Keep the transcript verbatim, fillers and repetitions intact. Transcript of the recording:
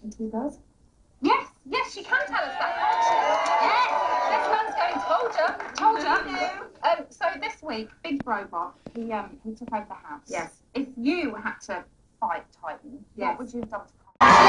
And he does? Yes, yes, she can tell us that, can't she? Yes, this man's going. Told you, told you. Um, so this week, Big Robot, he um he took over the house. Yes. If you had to fight Titan, yes. what would you have done to